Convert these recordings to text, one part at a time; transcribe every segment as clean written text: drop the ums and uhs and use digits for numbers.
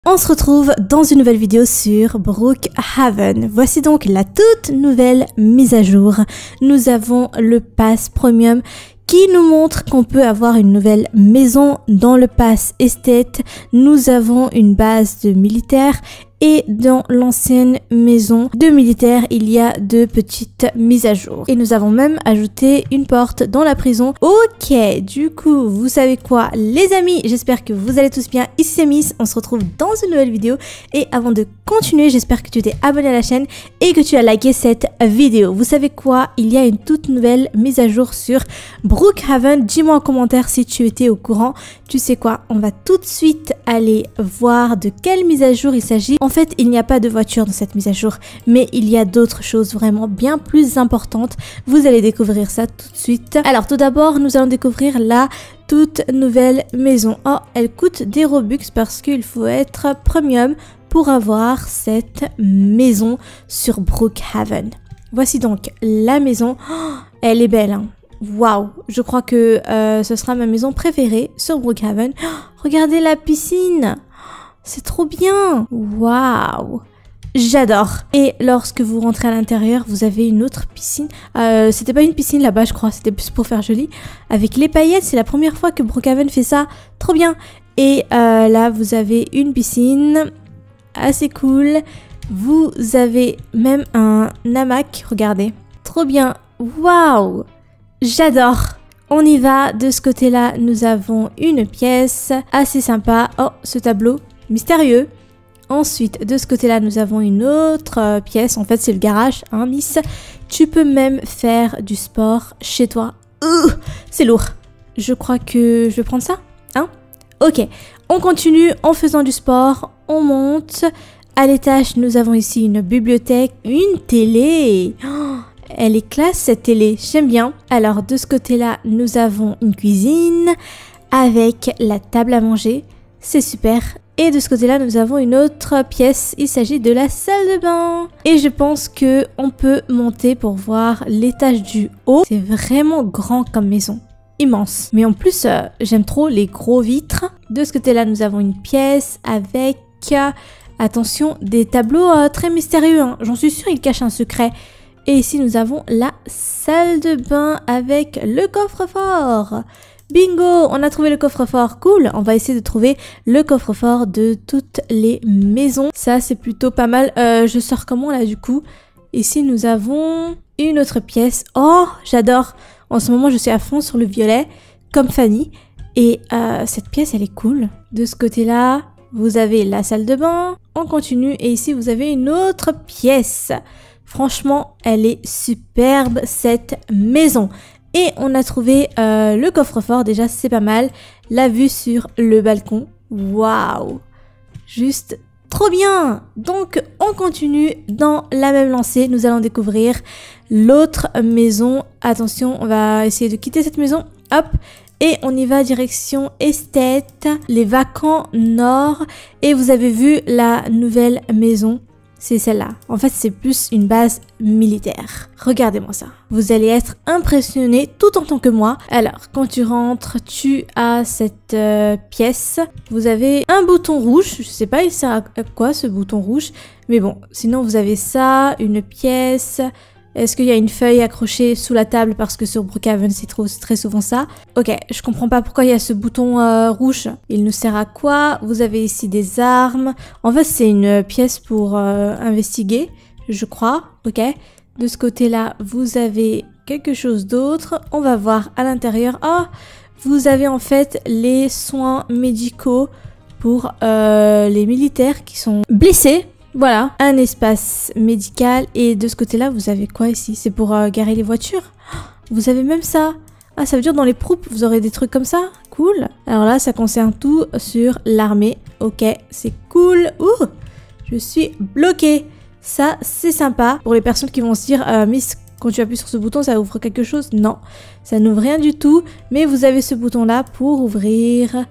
On se retrouve dans une nouvelle vidéo sur Brookhaven. Voici donc la toute nouvelle mise à jour. Nous avons le pass premium qui nous montre qu'on peut avoir une nouvelle maison dans le pass estate. Nous avons une base de militaires et dans l'ancienne maison de militaires, il y a de petites mises à jour. Et nous avons même ajouté une porte dans la prison. Ok, du coup, vous savez quoi les amis, j'espère que vous allez tous bien. Ici c'est Miss, on se retrouve dans une nouvelle vidéo. Et avant de continuer, j'espère que tu t'es abonné à la chaîne et que tu as liké cette vidéo. Vous savez quoi, il y a une toute nouvelle mise à jour sur Brookhaven. Dis-moi en commentaire si tu étais au courant. Tu sais quoi, on va tout de suite aller voir de quelle mise à jour il s'agit. En fait, il n'y a pas de voiture dans cette mise à jour, mais il y a d'autres choses vraiment bien plus importantes. Vous allez découvrir ça tout de suite. Alors tout d'abord, nous allons découvrir la toute nouvelle maison. Oh, elle coûte des Robux parce qu'il faut être premium pour avoir cette maison sur Brookhaven. Voici donc la maison. Oh, elle est belle, hein. Waouh, je crois que ce sera ma maison préférée sur Brookhaven. Oh, regardez la piscine. C'est trop bien. Waouh, j'adore. Et lorsque vous rentrez à l'intérieur, vous avez une autre piscine. C'était pas une piscine là-bas, je crois. C'était plus pour faire joli. Avec les paillettes, c'est la première fois que Brookhaven fait ça. Trop bien. Et là, vous avez une piscine assez cool. Vous avez même un hamac. Regardez. Trop bien. Waouh, j'adore. On y va. De ce côté-là, nous avons une pièce assez sympa. Oh, ce tableau mystérieux. Ensuite, de ce côté-là, nous avons une autre pièce. En fait, c'est le garage, hein, Miss. Tu peux même faire du sport chez toi. C'est lourd. Je crois que je vais prendre ça, hein? Ok, on continue en faisant du sport. On monte. À l'étage, nous avons ici une bibliothèque, une télé. Oh, elle est classe, cette télé. J'aime bien. Alors, de ce côté-là, nous avons une cuisine avec la table à manger. C'est super. Et de ce côté-là, nous avons une autre pièce. Il s'agit de la salle de bain. Et je pense que on peut monter pour voir l'étage du haut. C'est vraiment grand comme maison. Immense. Mais en plus, j'aime trop les gros vitres. De ce côté-là, nous avons une pièce avec, attention, des tableaux très mystérieux, hein. J'en suis sûre, ils cachent un secret. Et ici, nous avons la salle de bain avec le coffre-fort. Bingo, on a trouvé le coffre-fort, cool. On va essayer de trouver le coffre-fort de toutes les maisons. Ça, c'est plutôt pas mal. Je sors comment là du coup? Ici, nous avons une autre pièce. Oh, j'adore. En ce moment, je suis à fond sur le violet, comme Fanny. Et cette pièce, elle est cool. De ce côté-là, vous avez la salle de bain. On continue et ici, vous avez une autre pièce. Franchement, elle est superbe cette maison. Et on a trouvé le coffre-fort, déjà c'est pas mal. La vue sur le balcon, waouh, juste trop bien. Donc on continue dans la même lancée, nous allons découvrir l'autre maison. Attention, on va essayer de quitter cette maison, hop. Et on y va direction estate, les vacants nord. Et vous avez vu la nouvelle maison. C'est celle-là. En fait, c'est plus une base militaire. Regardez-moi ça. Vous allez être impressionné tout en tant que moi. Alors, quand tu rentres, tu as cette pièce. Vous avez un bouton rouge. Je sais pas il sert à quoi ce bouton rouge. Mais bon, sinon vous avez ça, une pièce. Est-ce qu'il y a une feuille accrochée sous la table parce que sur Brookhaven c'est très souvent ça. Ok, je comprends pas pourquoi il y a ce bouton rouge. Il nous sert à quoi? Vous avez ici des armes. En fait c'est une pièce pour investiguer, je crois. Ok, de ce côté-là vous avez quelque chose d'autre. On va voir à l'intérieur. Oh, vous avez en fait les soins médicaux pour les militaires qui sont blessés. Voilà, un espace médical. Et de ce côté-là, vous avez quoi ici? C'est pour garer les voitures. Vous avez même ça. Ah, ça veut dire dans les proupes, vous aurez des trucs comme ça? Cool. Alors là, ça concerne tout sur l'armée. Ok, c'est cool. Ouh, je suis bloquée. Ça, c'est sympa. Pour les personnes qui vont se dire, Miss, quand tu appuies sur ce bouton, ça ouvre quelque chose? Non, ça n'ouvre rien du tout. Mais vous avez ce bouton-là pour ouvrir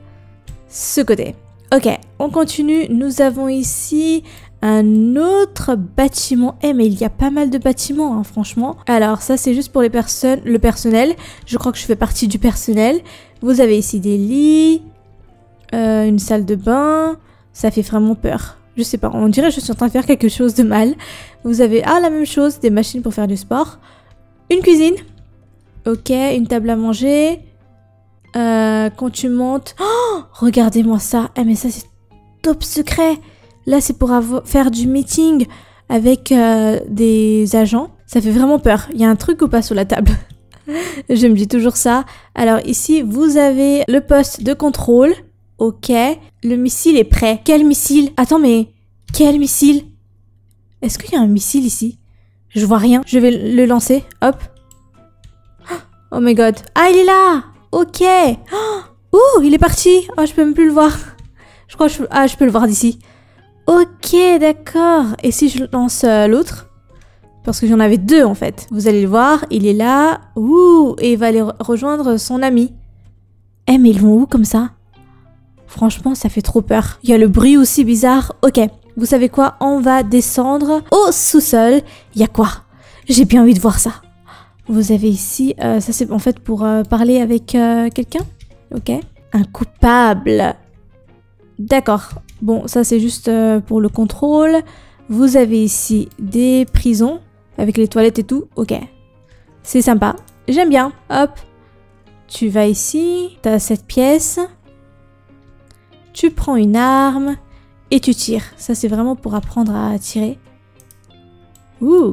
ce côté. Ok, on continue. Nous avons ici un autre bâtiment. Mais il y a pas mal de bâtiments, hein, franchement. Alors ça, c'est juste pour les personnes, le personnel. Je crois que je fais partie du personnel. Vous avez ici des lits, une salle de bain. Ça fait vraiment peur. Je sais pas, on dirait que je suis en train de faire quelque chose de mal. Vous avez, la même chose, des machines pour faire du sport. Une cuisine. Ok, une table à manger. Quand tu montes... Oh, regardez-moi ça. Mais ça, c'est top secret. Là, c'est pour faire du meeting avec des agents. Ça fait vraiment peur. Il y a un truc ou pas sur la table? Je me dis toujours ça. Alors ici, vous avez le poste de contrôle. Ok. Le missile est prêt. Quel missile? Attends, mais quel missile? Est-ce qu'il y a un missile ici? Je vois rien. Je vais le lancer. Hop. Oh my god. Ah, il est là! Ok. Oh, il est parti. Oh, je peux même plus le voir. Je crois que je peux le voir d'ici. Ok, d'accord. Et si je lance l'autre? Parce que j'en avais deux en fait. Vous allez le voir, il est là. Ouh, et il va aller rejoindre son ami. Eh, mais ils vont où comme ça? Franchement, ça fait trop peur. Il y a le bruit aussi bizarre. Ok, vous savez quoi? On va descendre au sous-sol. Il y a quoi? J'ai bien envie de voir ça. Vous avez ici... ça c'est en fait pour parler avec quelqu'un. Ok. Un coupable. D'accord. Bon, ça c'est juste pour le contrôle. Vous avez ici des prisons avec les toilettes et tout. Ok. C'est sympa. J'aime bien. Hop. Tu vas ici. T'as cette pièce. Tu prends une arme et tu tires. Ça c'est vraiment pour apprendre à tirer. Ouh.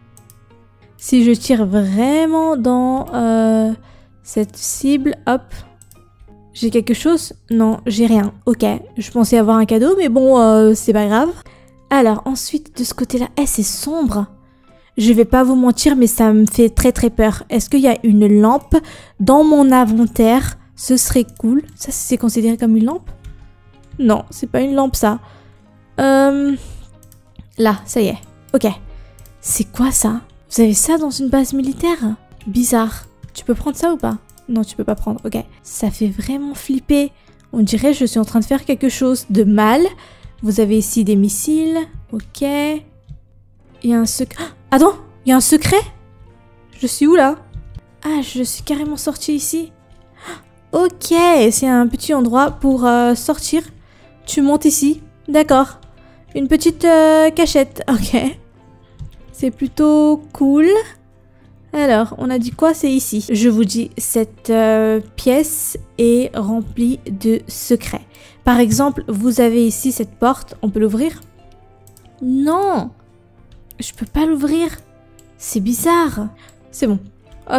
Si je tire vraiment dans cette cible, hop. J'ai quelque chose? Non, j'ai rien. Ok, je pensais avoir un cadeau, mais bon, c'est pas grave. Alors, ensuite, de ce côté-là, c'est sombre. Je vais pas vous mentir, mais ça me fait très très peur. Est-ce qu'il y a une lampe dans mon inventaire? Ce serait cool. Ça, c'est considéré comme une lampe? Non, c'est pas une lampe, ça. Là, ça y est. Ok. C'est quoi, ça? Vous avez ça dans une base militaire? Bizarre. Tu peux prendre ça ou pas? Non, tu peux pas prendre. Ok. Ça fait vraiment flipper. On dirait que je suis en train de faire quelque chose de mal. Vous avez ici des missiles. Ok. Il y a un secret. Attends, il y a un secret? Je suis où là? Ah, je suis carrément sortie ici. Ok, c'est un petit endroit pour sortir. Tu montes ici. D'accord. Une petite cachette. Ok. C'est plutôt cool. Alors, on a dit quoi? C'est ici. Je vous dis, cette pièce est remplie de secrets. Par exemple, vous avez ici cette porte. On peut l'ouvrir? Non! Je peux pas l'ouvrir. C'est bizarre. C'est bon. Hop.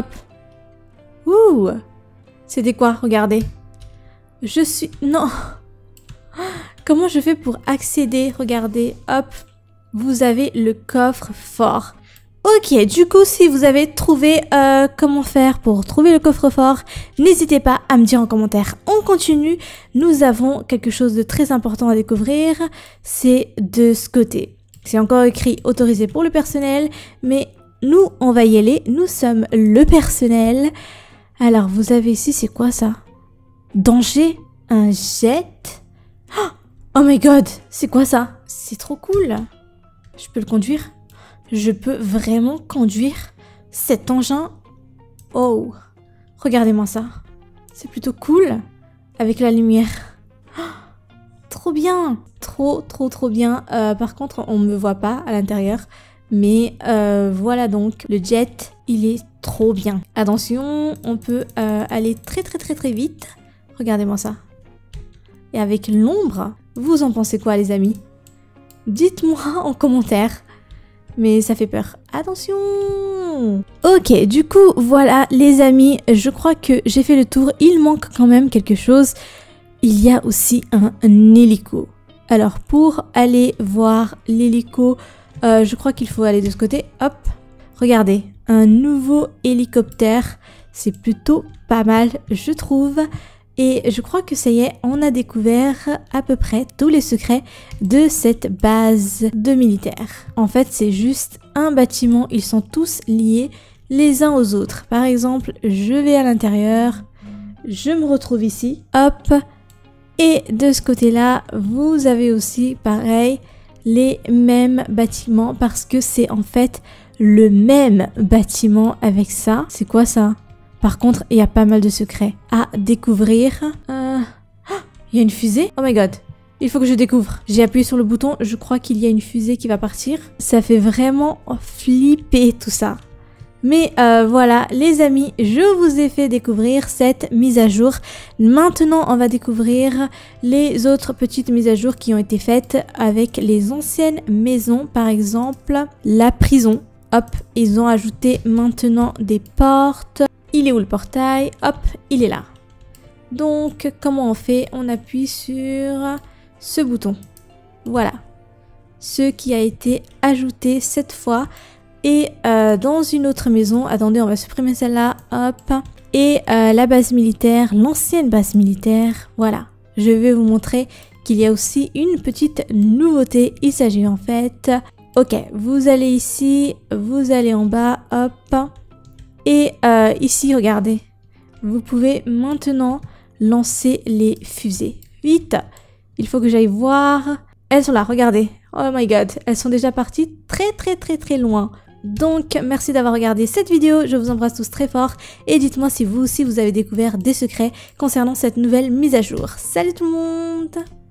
Ouh! C'était quoi? Regardez. Je suis... Non! Comment je fais pour accéder? Regardez. Hop. Vous avez le coffre-fort. Ok, du coup, si vous avez trouvé comment faire pour trouver le coffre-fort, n'hésitez pas à me dire en commentaire. On continue. Nous avons quelque chose de très important à découvrir. C'est de ce côté. C'est encore écrit autorisé pour le personnel, mais nous, on va y aller. Nous sommes le personnel. Alors, vous avez ici, c'est quoi ça? Danger? Un jet? Oh my god, c'est quoi ça? C'est trop cool. Je peux le conduire? Je peux vraiment conduire cet engin? Oh, regardez-moi ça. C'est plutôt cool avec la lumière. Trop bien. Trop bien. Par contre, on ne me voit pas à l'intérieur. Mais voilà donc, le jet, il est trop bien. Attention, on peut aller très vite. Regardez-moi ça. Et avec l'ombre, vous en pensez quoi les amis? Dites-moi en commentaire. Mais ça fait peur. Attention! Ok, du coup, voilà les amis, je crois que j'ai fait le tour. Il manque quand même quelque chose. Il y a aussi un hélico. Alors, pour aller voir l'hélico, je crois qu'il faut aller de ce côté. Hop! Regardez, un nouveau hélicoptère. C'est plutôt pas mal, je trouve. Et je crois que ça y est, on a découvert à peu près tous les secrets de cette base de militaires. En fait, c'est juste un bâtiment, ils sont tous liés les uns aux autres. Par exemple, je vais à l'intérieur, je me retrouve ici, hop. Et de ce côté-là, vous avez aussi, pareil, les mêmes bâtiments parce que c'est en fait le même bâtiment avec ça. C'est quoi ça ? Par contre, il y a pas mal de secrets à découvrir. Il y a une fusée? Oh my god. Il faut que je découvre. J'ai appuyé sur le bouton, je crois qu'il y a une fusée qui va partir. Ça fait vraiment flipper tout ça. Mais voilà, les amis, je vous ai fait découvrir cette mise à jour. Maintenant, on va découvrir les autres petites mises à jour qui ont été faites avec les anciennes maisons. Par exemple, la prison. Hop, ils ont ajouté maintenant des portes. Il est où le portail? Hop, il est là. Donc, comment on fait? On appuie sur ce bouton. Voilà. Ce qui a été ajouté cette fois. Et dans une autre maison, attendez, on va supprimer celle-là, hop. Et la base militaire, l'ancienne base militaire, voilà. Je vais vous montrer qu'il y a aussi une petite nouveauté. Il s'agit en fait, ok, vous allez ici, vous allez en bas, hop. Et ici, regardez, vous pouvez maintenant lancer les fusées. Vite, il faut que j'aille voir. Elles sont là, regardez. Oh my god, elles sont déjà parties très loin. Donc, merci d'avoir regardé cette vidéo, je vous embrasse tous très fort et dites-moi si vous aussi vous avez découvert des secrets concernant cette nouvelle mise à jour. Salut tout le monde!